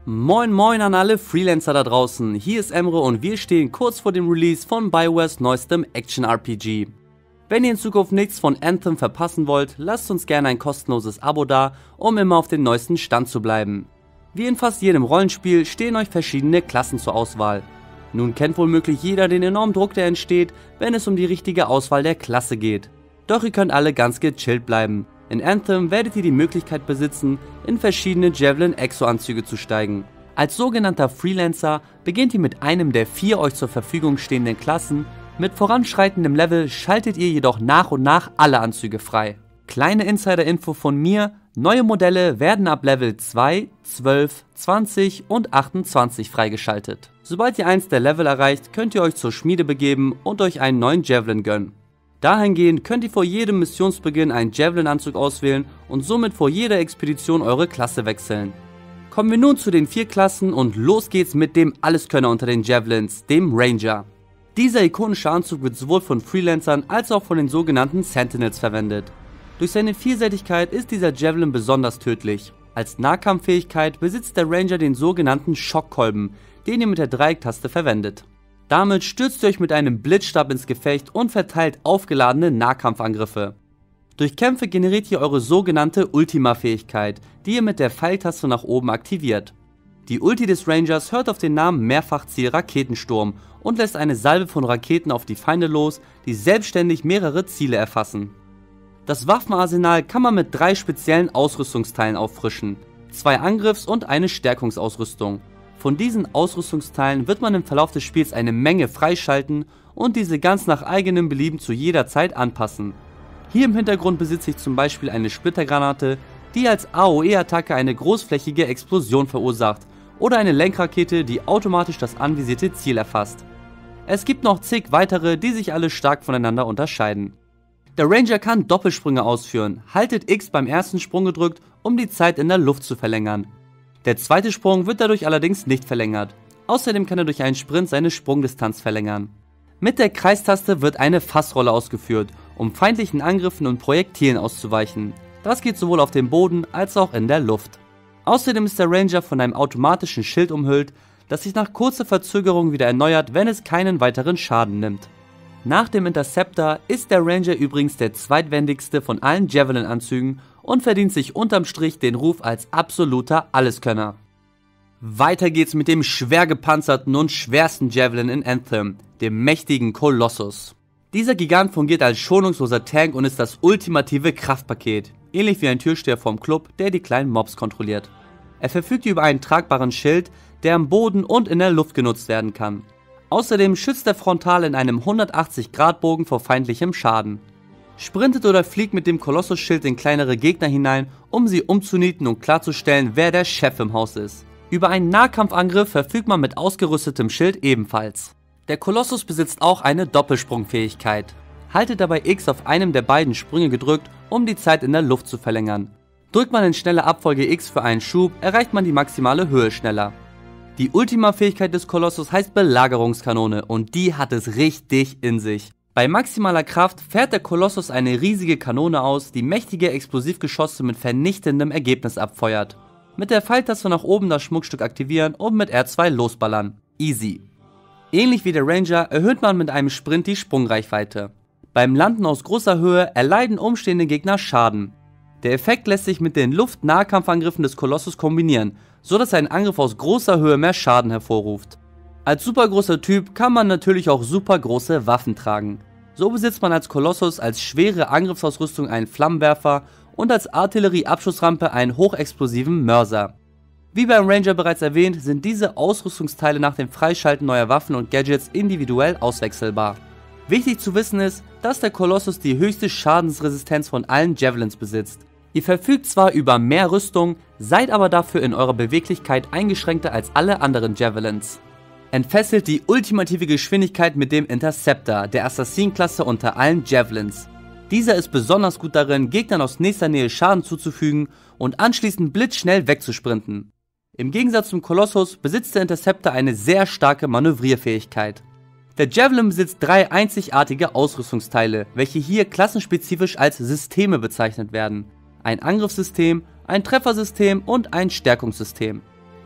Moin moin an alle Freelancer da draußen, hier ist Emre und wir stehen kurz vor dem Release von BioWares neuestem Action-RPG. Wenn ihr in Zukunft nichts von Anthem verpassen wollt, lasst uns gerne ein kostenloses Abo da, um immer auf dem neuesten Stand zu bleiben. Wie in fast jedem Rollenspiel stehen euch verschiedene Klassen zur Auswahl. Nun kennt womöglich jeder den enormen Druck, der entsteht, wenn es um die richtige Auswahl der Klasse geht. Doch ihr könnt alle ganz gechillt bleiben. In Anthem werdet ihr die Möglichkeit besitzen, in verschiedene Javelin-Exo-Anzüge zu steigen. Als sogenannter Freelancer beginnt ihr mit einem der 4 euch zur Verfügung stehenden Klassen, mit voranschreitendem Level schaltet ihr jedoch nach und nach alle Anzüge frei. Kleine Insider-Info von mir, neue Modelle werden ab Level 2, 12, 20 und 28 freigeschaltet. Sobald ihr eins der Level erreicht, könnt ihr euch zur Schmiede begeben und euch einen neuen Javelin gönnen. Dahingehend könnt ihr vor jedem Missionsbeginn einen Javelin-Anzug auswählen und somit vor jeder Expedition eure Klasse wechseln. Kommen wir nun zu den 4 Klassen und los geht's mit dem Alleskönner unter den Javelins, dem Ranger. Dieser ikonische Anzug wird sowohl von Freelancern als auch von den sogenannten Sentinels verwendet. Durch seine Vielseitigkeit ist dieser Javelin besonders tödlich. Als Nahkampffähigkeit besitzt der Ranger den sogenannten Schockkolben, den ihr mit der Dreiecktaste verwendet. Damit stürzt ihr euch mit einem Blitzstab ins Gefecht und verteilt aufgeladene Nahkampfangriffe. Durch Kämpfe generiert ihr eure sogenannte Ultima-Fähigkeit, die ihr mit der Pfeiltaste nach oben aktiviert. Die Ulti des Rangers hört auf den Namen Mehrfachziel-Raketensturm und lässt eine Salve von Raketen auf die Feinde los, die selbstständig mehrere Ziele erfassen. Das Waffenarsenal kann man mit 3 speziellen Ausrüstungsteilen auffrischen, 2 Angriffs- und eine Stärkungsausrüstung. Von diesen Ausrüstungsteilen wird man im Verlauf des Spiels eine Menge freischalten und diese ganz nach eigenem Belieben zu jeder Zeit anpassen. Hier im Hintergrund besitze ich zum Beispiel eine Splittergranate, die als AOE-Attacke eine großflächige Explosion verursacht, oder eine Lenkrakete, die automatisch das anvisierte Ziel erfasst. Es gibt noch zig weitere, die sich alle stark voneinander unterscheiden. Der Ranger kann Doppelsprünge ausführen, haltet X beim ersten Sprung gedrückt, um die Zeit in der Luft zu verlängern. Der zweite Sprung wird dadurch allerdings nicht verlängert. Außerdem kann er durch einen Sprint seine Sprungdistanz verlängern. Mit der Kreistaste wird eine Fassrolle ausgeführt, um feindlichen Angriffen und Projektilen auszuweichen. Das geht sowohl auf dem Boden als auch in der Luft. Außerdem ist der Ranger von einem automatischen Schild umhüllt, das sich nach kurzer Verzögerung wieder erneuert, wenn es keinen weiteren Schaden nimmt. Nach dem Interceptor ist der Ranger übrigens der zweitwendigste von allen Javelin-Anzügen und verdient sich unterm Strich den Ruf als absoluter Alleskönner. Weiter geht's mit dem schwer gepanzerten und schwersten Javelin in Anthem, dem mächtigen Kolossus. Dieser Gigant fungiert als schonungsloser Tank und ist das ultimative Kraftpaket, ähnlich wie ein Türsteher vom Club, der die kleinen Mobs kontrolliert. Er verfügt über einen tragbaren Schild, der am Boden und in der Luft genutzt werden kann. Außerdem schützt er frontal in einem 180-Grad-Bogen vor feindlichem Schaden. Sprintet oder fliegt mit dem Kolossus-Schild in kleinere Gegner hinein, um sie umzunieten und klarzustellen, wer der Chef im Haus ist. Über einen Nahkampfangriff verfügt man mit ausgerüstetem Schild ebenfalls. Der Kolossus besitzt auch eine Doppelsprungfähigkeit. Haltet dabei X auf einem der beiden Sprünge gedrückt, um die Zeit in der Luft zu verlängern. Drückt man in schneller Abfolge X für einen Schub, erreicht man die maximale Höhe schneller. Die Ultima-Fähigkeit des Kolossus heißt Belagerungskanone und die hat es richtig in sich. Bei maximaler Kraft fährt der Kolossus eine riesige Kanone aus, die mächtige Explosivgeschosse mit vernichtendem Ergebnis abfeuert. Mit der Pfeiltaste nach oben das Schmuckstück aktivieren und mit R2 losballern. Easy. Ähnlich wie der Ranger erhöht man mit einem Sprint die Sprungreichweite. Beim Landen aus großer Höhe erleiden umstehende Gegner Schaden. Der Effekt lässt sich mit den Luft-Nahkampfangriffen des Kolossus kombinieren, so dass ein Angriff aus großer Höhe mehr Schaden hervorruft. Als super großer Typ kann man natürlich auch super große Waffen tragen. So besitzt man als Kolossus als schwere Angriffsausrüstung einen Flammenwerfer und als Artillerieabschussrampe einen hochexplosiven Mörser. Wie beim Ranger bereits erwähnt, sind diese Ausrüstungsteile nach dem Freischalten neuer Waffen und Gadgets individuell auswechselbar. Wichtig zu wissen ist, dass der Kolossus die höchste Schadensresistenz von allen Javelins besitzt. Ihr verfügt zwar über mehr Rüstung, seid aber dafür in eurer Beweglichkeit eingeschränkter als alle anderen Javelins. Entfesselt die ultimative Geschwindigkeit mit dem Interceptor, der Assassin-Klasse unter allen Javelins. Dieser ist besonders gut darin, Gegnern aus nächster Nähe Schaden zuzufügen und anschließend blitzschnell wegzusprinten. Im Gegensatz zum Kolossus besitzt der Interceptor eine sehr starke Manövrierfähigkeit. Der Javelin besitzt 3 einzigartige Ausrüstungsteile, welche hier klassenspezifisch als Systeme bezeichnet werden. Ein Angriffssystem, ein Treffersystem und ein Stärkungssystem.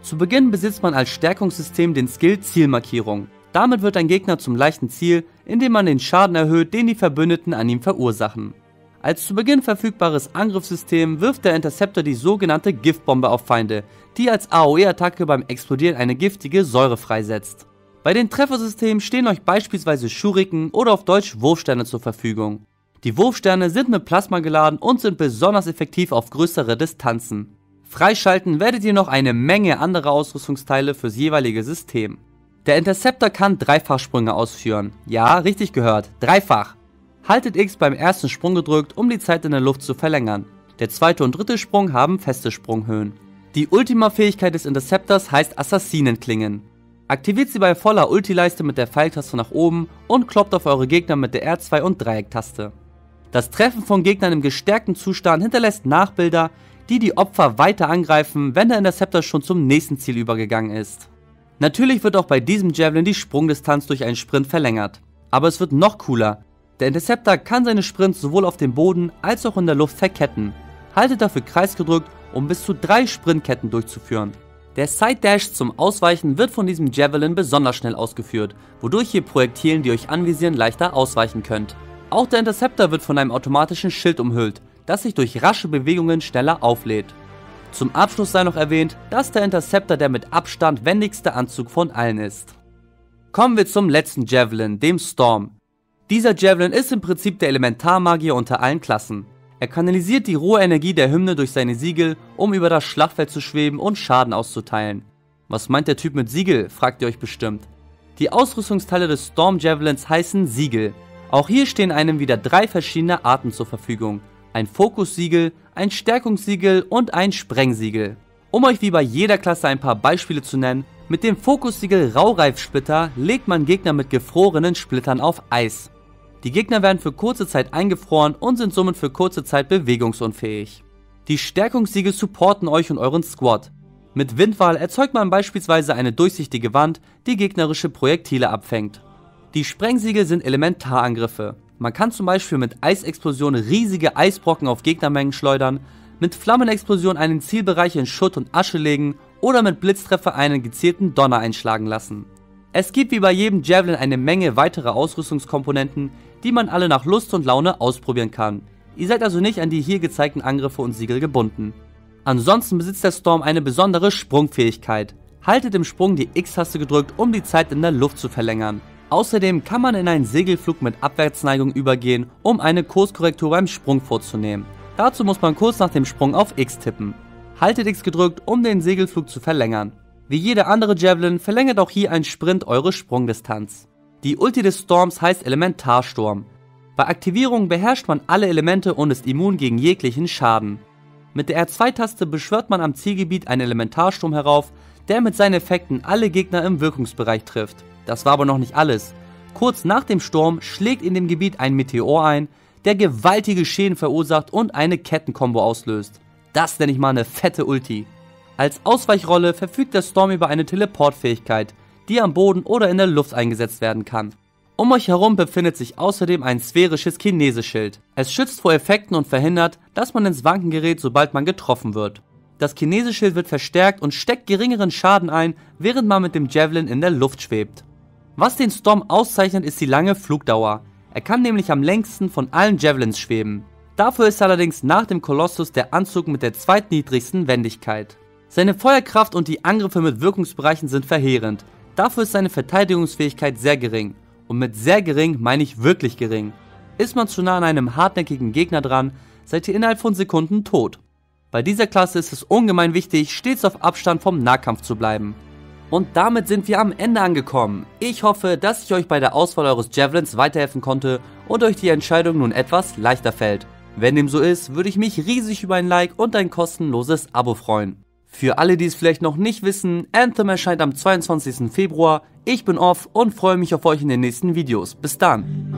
Zu Beginn besitzt man als Stärkungssystem den Skill Zielmarkierung. Damit wird ein Gegner zum leichten Ziel, indem man den Schaden erhöht, den die Verbündeten an ihm verursachen. Als zu Beginn verfügbares Angriffssystem wirft der Interceptor die sogenannte Giftbombe auf Feinde, die als AOE-Attacke beim Explodieren eine giftige Säure freisetzt. Bei den Treffersystemen stehen euch beispielsweise Shuriken oder auf Deutsch Wurfsterne zur Verfügung. Die Wurfsterne sind mit Plasma geladen und sind besonders effektiv auf größere Distanzen. Freischalten werdet ihr noch eine Menge anderer Ausrüstungsteile fürs jeweilige System. Der Interceptor kann Dreifachsprünge ausführen. Ja, richtig gehört, dreifach. Haltet X beim ersten Sprung gedrückt, um die Zeit in der Luft zu verlängern. Der zweite und dritte Sprung haben feste Sprunghöhen. Die Ultima-Fähigkeit des Interceptors heißt Assassinenklingen. Aktiviert sie bei voller Ulti-Leiste mit der Pfeiltaste nach oben und kloppt auf eure Gegner mit der R2 und Dreiecktaste. Das Treffen von Gegnern im gestärkten Zustand hinterlässt Nachbilder, die die Opfer weiter angreifen, wenn der Interceptor schon zum nächsten Ziel übergegangen ist. Natürlich wird auch bei diesem Javelin die Sprungdistanz durch einen Sprint verlängert. Aber es wird noch cooler. Der Interceptor kann seine Sprints sowohl auf dem Boden als auch in der Luft verketten. Haltet dafür Kreis gedrückt, um bis zu 3 Sprintketten durchzuführen. Der Side Dash zum Ausweichen wird von diesem Javelin besonders schnell ausgeführt, wodurch ihr Projektilen, die euch anvisieren, leichter ausweichen könnt. Auch der Interceptor wird von einem automatischen Schild umhüllt, das sich durch rasche Bewegungen schneller auflädt. Zum Abschluss sei noch erwähnt, dass der Interceptor der mit Abstand wendigste Anzug von allen ist. Kommen wir zum letzten Javelin, dem Storm. Dieser Javelin ist im Prinzip der Elementarmagier unter allen Klassen. Er kanalisiert die rohe Energie der Hymne durch seine Siegel, um über das Schlachtfeld zu schweben und Schaden auszuteilen. Was meint der Typ mit Siegel, fragt ihr euch bestimmt. Die Ausrüstungsteile des Storm Javelins heißen Siegel. Auch hier stehen einem wieder 3 verschiedene Arten zur Verfügung. Ein Fokussiegel, ein Stärkungssiegel und ein Sprengsiegel. Um euch wie bei jeder Klasse ein paar Beispiele zu nennen, mit dem Fokussiegel Raureifsplitter legt man Gegner mit gefrorenen Splittern auf Eis. Die Gegner werden für kurze Zeit eingefroren und sind somit für kurze Zeit bewegungsunfähig. Die Stärkungssiegel supporten euch und euren Squad. Mit Windwall erzeugt man beispielsweise eine durchsichtige Wand, die gegnerische Projektile abfängt. Die Sprengsiegel sind Elementarangriffe. Man kann zum Beispiel mit Eisexplosionen riesige Eisbrocken auf Gegnermengen schleudern, mit Flammenexplosion einen Zielbereich in Schutt und Asche legen oder mit Blitztreffer einen gezielten Donner einschlagen lassen. Es gibt wie bei jedem Javelin eine Menge weiterer Ausrüstungskomponenten, die man alle nach Lust und Laune ausprobieren kann. Ihr seid also nicht an die hier gezeigten Angriffe und Siegel gebunden. Ansonsten besitzt der Storm eine besondere Sprungfähigkeit. Haltet im Sprung die X-Taste gedrückt, um die Zeit in der Luft zu verlängern. Außerdem kann man in einen Segelflug mit Abwärtsneigung übergehen, um eine Kurskorrektur beim Sprung vorzunehmen. Dazu muss man kurz nach dem Sprung auf X tippen. Haltet X gedrückt, um den Segelflug zu verlängern. Wie jeder andere Javelin verlängert auch hier ein Sprint eure Sprungdistanz. Die Ulti des Storms heißt Elementarsturm. Bei Aktivierung beherrscht man alle Elemente und ist immun gegen jeglichen Schaden. Mit der R2-Taste beschwört man am Zielgebiet einen Elementarsturm herauf, der mit seinen Effekten alle Gegner im Wirkungsbereich trifft. Das war aber noch nicht alles. Kurz nach dem Sturm schlägt in dem Gebiet ein Meteor ein, der gewaltige Schäden verursacht und eine Kettenkombo auslöst. Das nenne ich mal eine fette Ulti. Als Ausweichrolle verfügt der Storm über eine Teleportfähigkeit, die am Boden oder in der Luft eingesetzt werden kann. Um euch herum befindet sich außerdem ein sphärisches Kineseschild. Es schützt vor Effekten und verhindert, dass man ins Wanken gerät, sobald man getroffen wird. Das Kineseschild wird verstärkt und steckt geringeren Schaden ein, während man mit dem Javelin in der Luft schwebt. Was den Storm auszeichnet, ist die lange Flugdauer. Er kann nämlich am längsten von allen Javelins schweben. Dafür ist allerdings nach dem Kolossus der Anzug mit der zweitniedrigsten Wendigkeit. Seine Feuerkraft und die Angriffe mit Wirkungsbereichen sind verheerend. Dafür ist seine Verteidigungsfähigkeit sehr gering. Und mit sehr gering meine ich wirklich gering. Ist man zu nah an einem hartnäckigen Gegner dran, seid ihr innerhalb von Sekunden tot. Bei dieser Klasse ist es ungemein wichtig, stets auf Abstand vom Nahkampf zu bleiben. Und damit sind wir am Ende angekommen. Ich hoffe, dass ich euch bei der Auswahl eures Javelins weiterhelfen konnte und euch die Entscheidung nun etwas leichter fällt. Wenn dem so ist, würde ich mich riesig über ein Like und ein kostenloses Abo freuen. Für alle, die es vielleicht noch nicht wissen, Anthem erscheint am 22. Februar. Ich bin Off und freue mich auf euch in den nächsten Videos. Bis dann!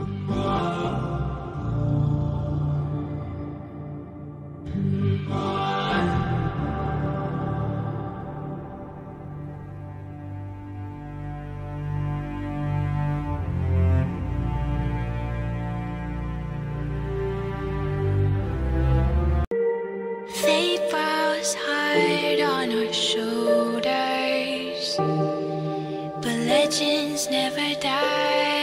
Fate bows hard on our shoulders. legends never die.